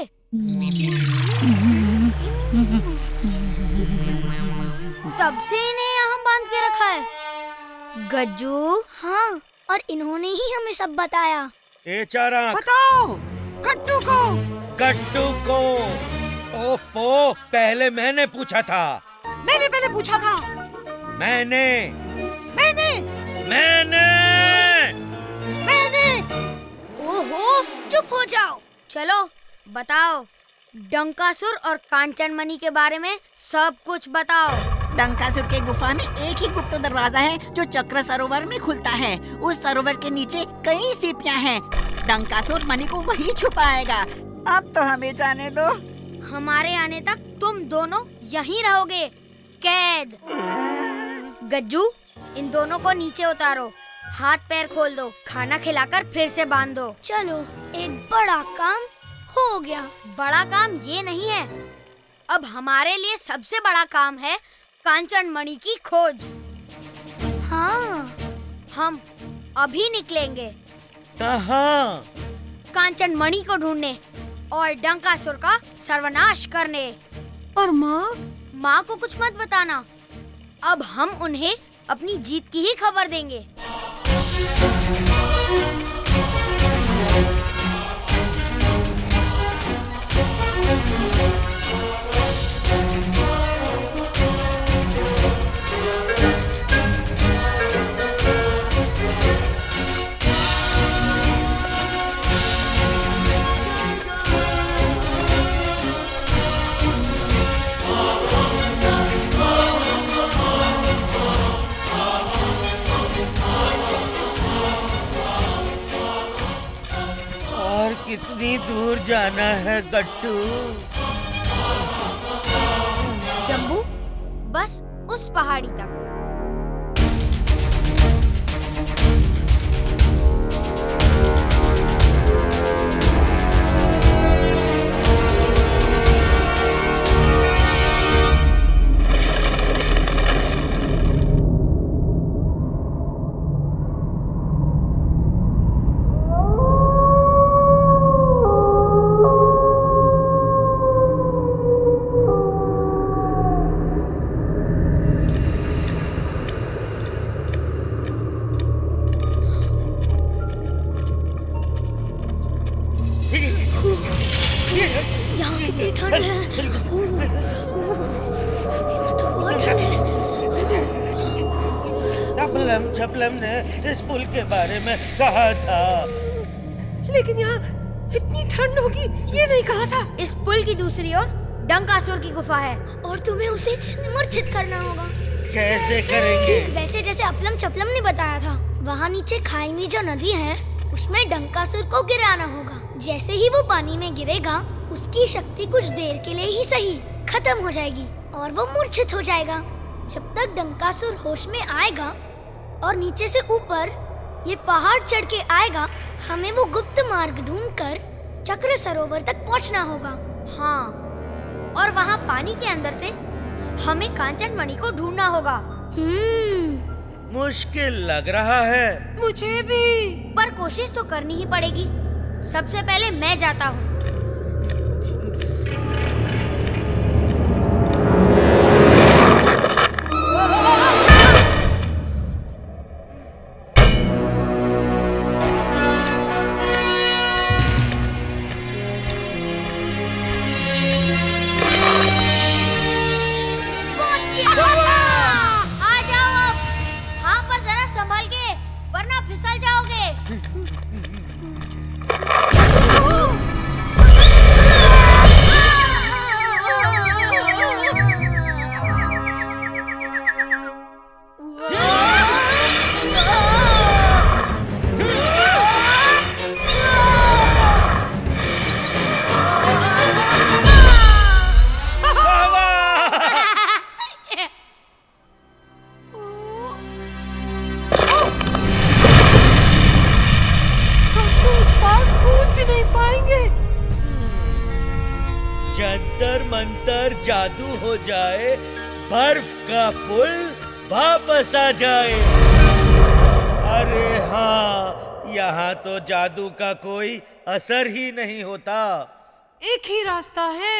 तब से इन्हें यहाँ बांध के रखा है। गज्जू। हाँ, और इन्होंने ही हमें सब बताया। ए चारा बताओ गट्टू को। गट्टू को। ओफो, पहले मैंने पूछा था। मैंने पहले पूछा था। मैंने मैंने मैंने मैंने ओहो, चुप हो जाओ। चलो बताओ, डंकासुर और कांचनमणि के बारे में सब कुछ बताओ। डंकासुर के गुफा में एक ही गुप्त दरवाजा है जो चक्र सरोवर में खुलता है। उस सरोवर के नीचे कई सीपियां हैं। डंकासुर मणि को वही छुपाएगा। अब तो हमें जाने दो। हमारे आने तक तुम दोनों यहीं रहोगे, कैद। गज्जू, इन दोनों को नीचे उतारो, हाथ पैर खोल दो, खाना खिलाकर फिर से बांध दो। चलो, एक बड़ा काम हो गया। बड़ा काम ये नहीं है, अब हमारे लिए सबसे बड़ा काम है कांचन मणि की खोज। हाँ, हम अभी निकलेंगे। कहाँ? कांचन मणि को ढूंढने और डंकासुर का सर्वनाश करने। और माँ? माँ को कुछ मत बताना, अब हम उन्हें अपनी जीत की ही खबर देंगे। कितनी दूर जाना है गट्टू? जम्बू, बस उस पहाड़ी तक। छपलम ने इस पुल के बारे में कहा था, लेकिन यहाँ इतनी ठंड होगी ये नहीं कहा था। इस पुल की दूसरी ओर डंकासुर की गुफा है और तुम्हें उसे मूर्छित करना होगा। कैसे करेंगे? वैसे जैसे अपलम चपलम ने बताया था। वहाँ नीचे खाई में जो नदी है उसमें डंकासुर को गिराना होगा। जैसे ही वो पानी में गिरेगा उसकी शक्ति कुछ देर के लिए ही सही खत्म हो जाएगी और वो मूर्छित हो जाएगा। जब तक डंकासुर होश में आएगा और नीचे से ऊपर ये पहाड़ चढ़ के आएगा, हमें वो गुप्त मार्ग ढूंढकर चक्र सरोवर तक पहुंचना होगा। हाँ, और वहाँ पानी के अंदर से हमें कांचन मणि को ढूंढना होगा। हम्म, मुश्किल लग रहा है। मुझे भी, पर कोशिश तो करनी ही पड़ेगी। सबसे पहले मैं जाता हूँ। जंतर मंतर जादू हो जाए, बर्फ का पुल वापस आ जाए। अरे हाँ, यहाँ तो जादू का कोई असर ही नहीं होता। एक ही रास्ता है।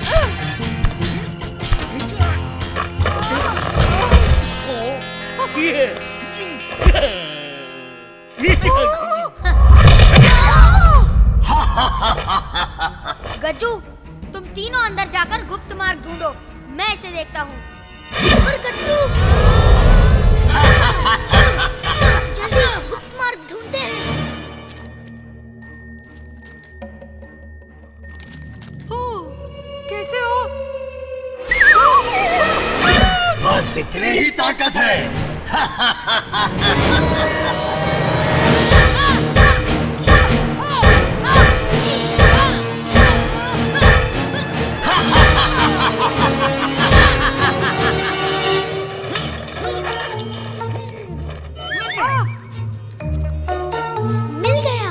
ये गज्जू, तुम तीनों अंदर जाकर गुप्त मार्ग ढूंढो, मैं इसे देखता हूँ। और गट्टू, जल्दी गुप्त मार्ग ढूंढते हैं। हो, कैसे हो? बस इतनी ही ताकत है। मिल गया।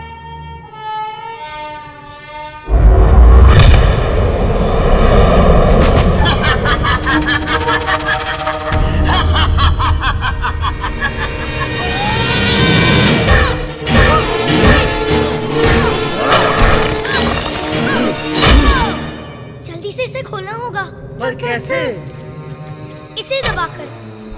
जल्दी से इसे खोलना होगा। पर कैसे? इसे दबाकर।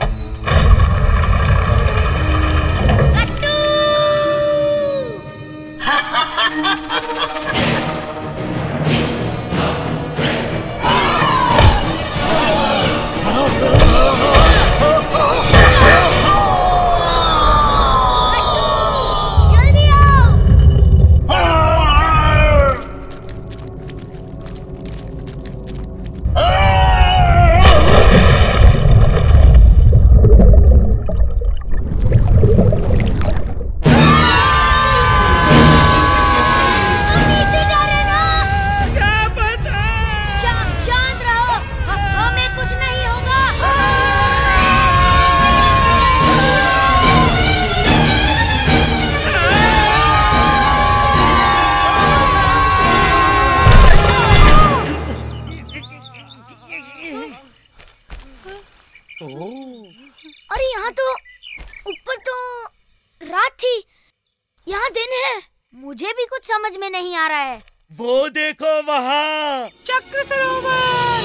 अरे यहाँ तो ऊपर तो रात थी, यहाँ दिन है। मुझे भी कुछ समझ में नहीं आ रहा है। वो देखो वहाँ चक्र सरोवर।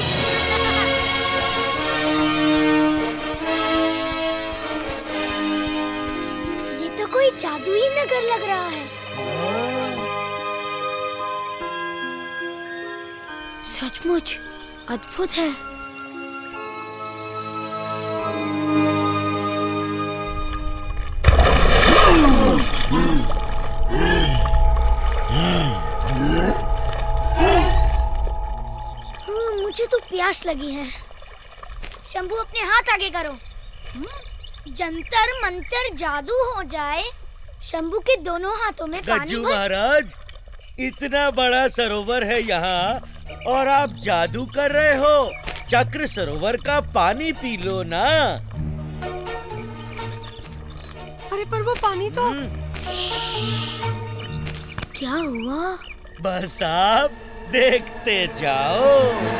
ये तो कोई जादुई नगर लग रहा है। सचमुच अद्भुत है। मुझे तो प्यास लगी है। शंभू अपने हाथ आगे करो। जंतर मंतर जादू हो जाए। शंभू के दोनों हाथों में पानी गज्जू भर। महाराज, इतना बड़ा सरोवर है यहाँ और आप जादू कर रहे हो। चक्र सरोवर का पानी पी लो ना। अरे पर वो पानी तो क्या हुआ? बस आप देखते जाओ।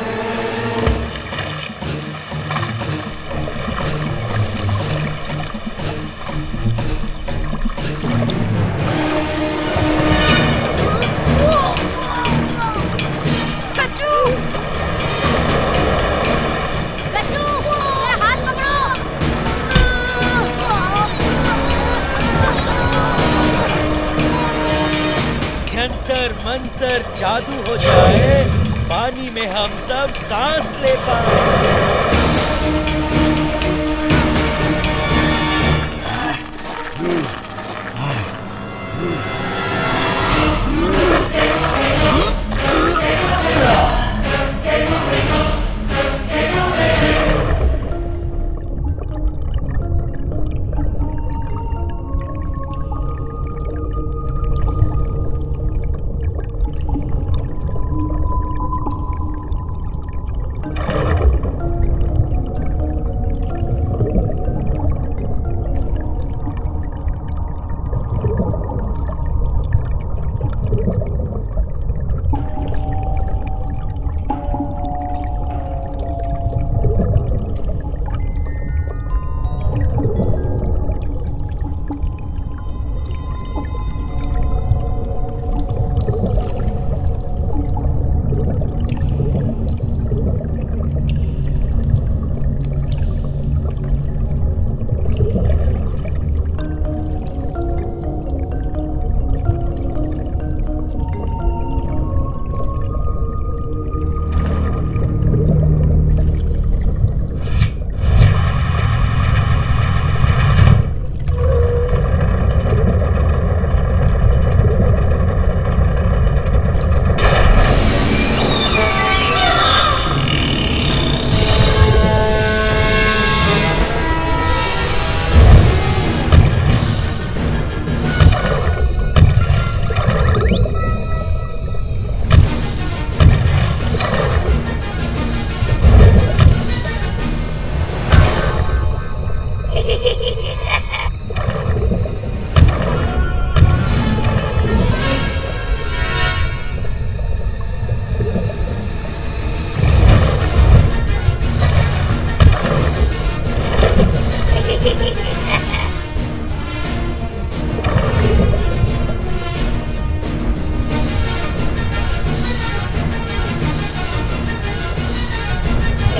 जंतर मंतर जादू हो जाए, पानी में हम सब सांस ले पाए।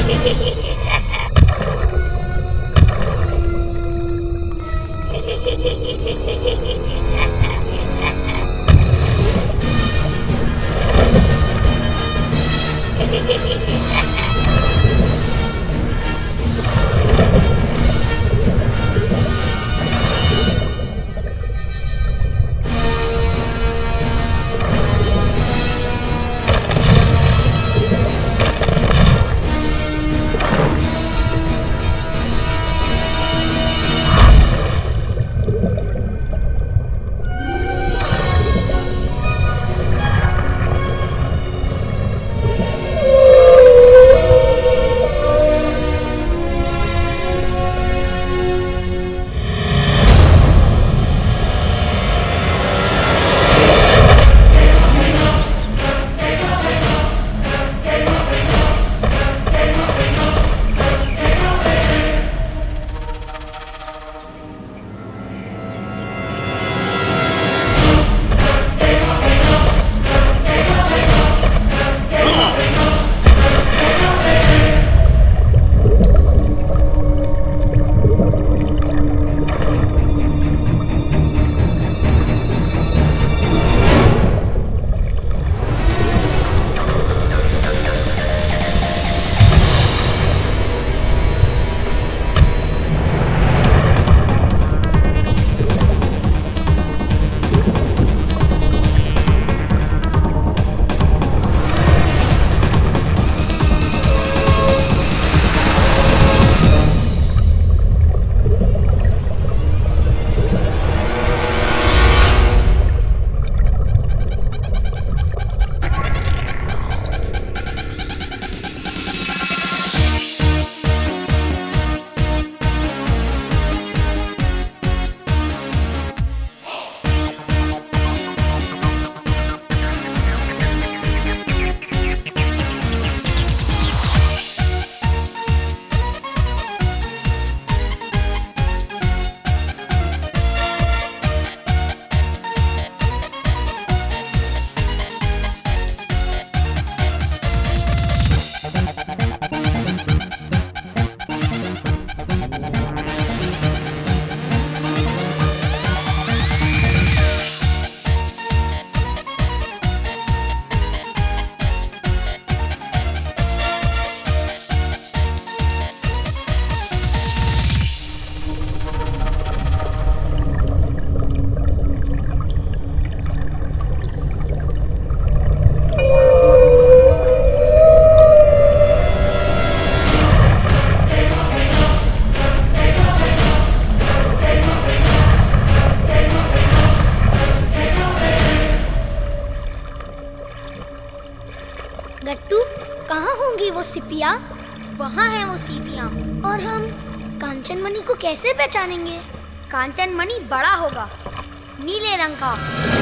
गट्टू, कहाँ होंगी वो सिपिया? वहाँ है वो सीपियाँ। और हम कांचन मणि को कैसे पहचानेंगे? कांचन मणि बड़ा होगा, नीले रंग का।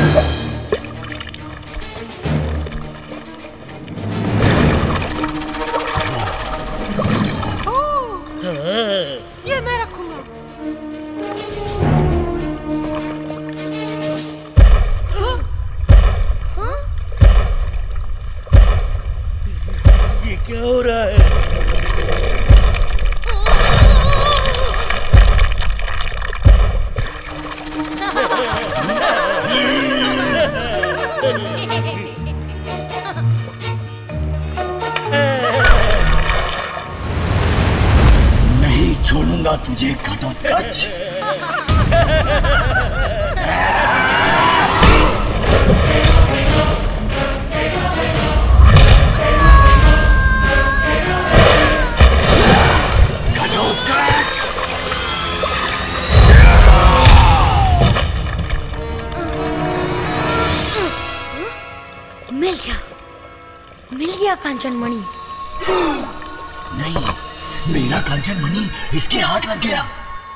ये मैं रखूंगा। हाँ? ये क्या हो रहा है? नहीं छोड़ूंगा तुझे घटोत्कच। मिल गया, मिल गया कांचन मणि। नहीं, मेरा कांचन मणि इसके हाथ लग गया।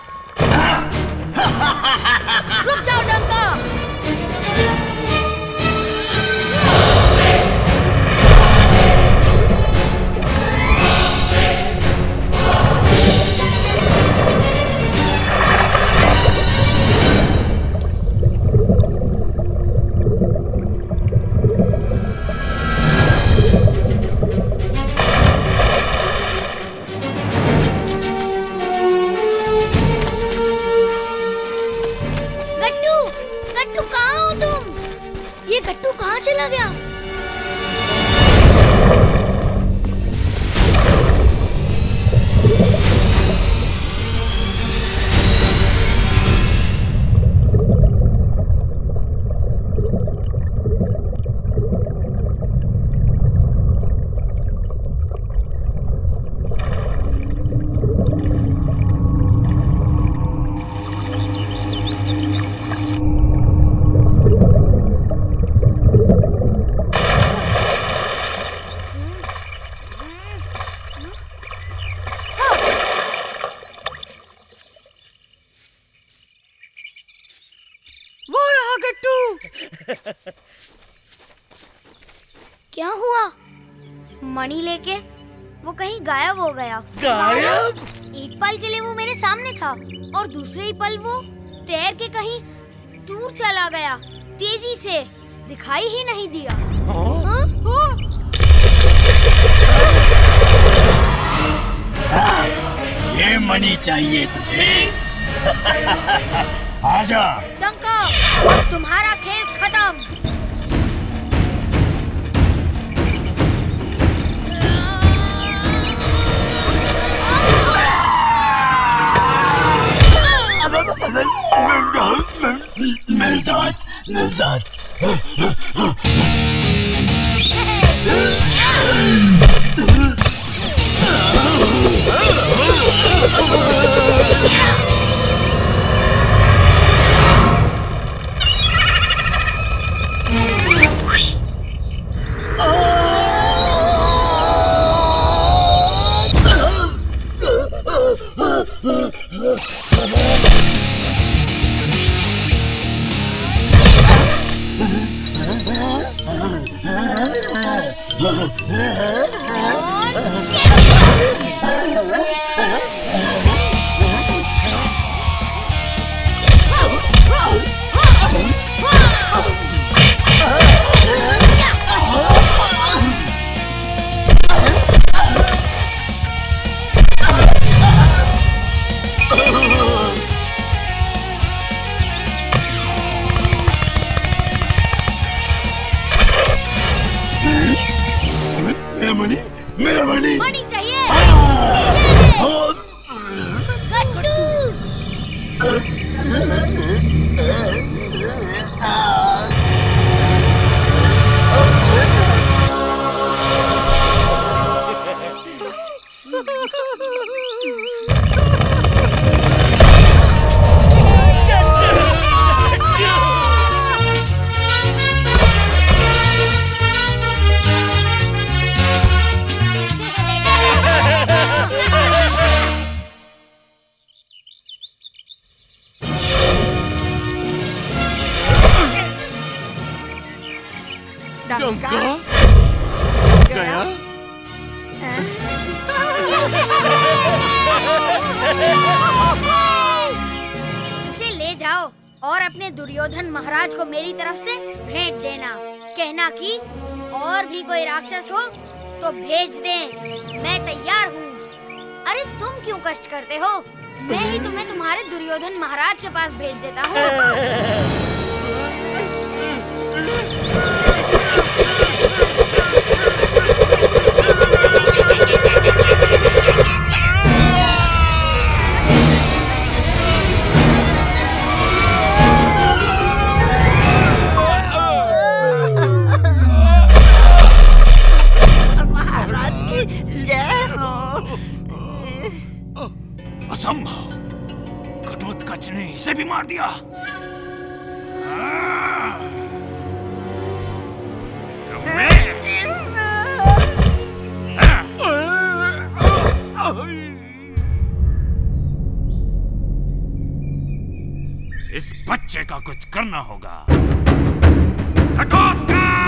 रुक जाओ डंका। क्या हुआ? मणि लेके वो कहीं गायब हो गया। गायब? एक पल के लिए वो मेरे सामने था और दूसरे ही पल वो तैर के कहीं दूर चला गया, तेजी से दिखाई ही नहीं दिया। हाँ? हाँ, ये मणि चाहिए तुझे? आजा। डंका, तुम्हारा खेल खत्म। मिर्दाद, मिर्दाद। मणि चाहिए। डंका गया? इसे ले जाओ और अपने दुर्योधन महाराज को मेरी तरफ से भेंट देना। कहना कि और भी कोई राक्षस हो तो भेज दें, मैं तैयार हूँ। अरे तुम क्यों कष्ट करते हो? मैं ही तुम्हें तुम्हारे दुर्योधन महाराज के पास भेज देता हूँ। असंभव, घटोत्कच ने इसे भी मार दिया। इस बच्चे का कुछ करना होगा। घटोत्कच!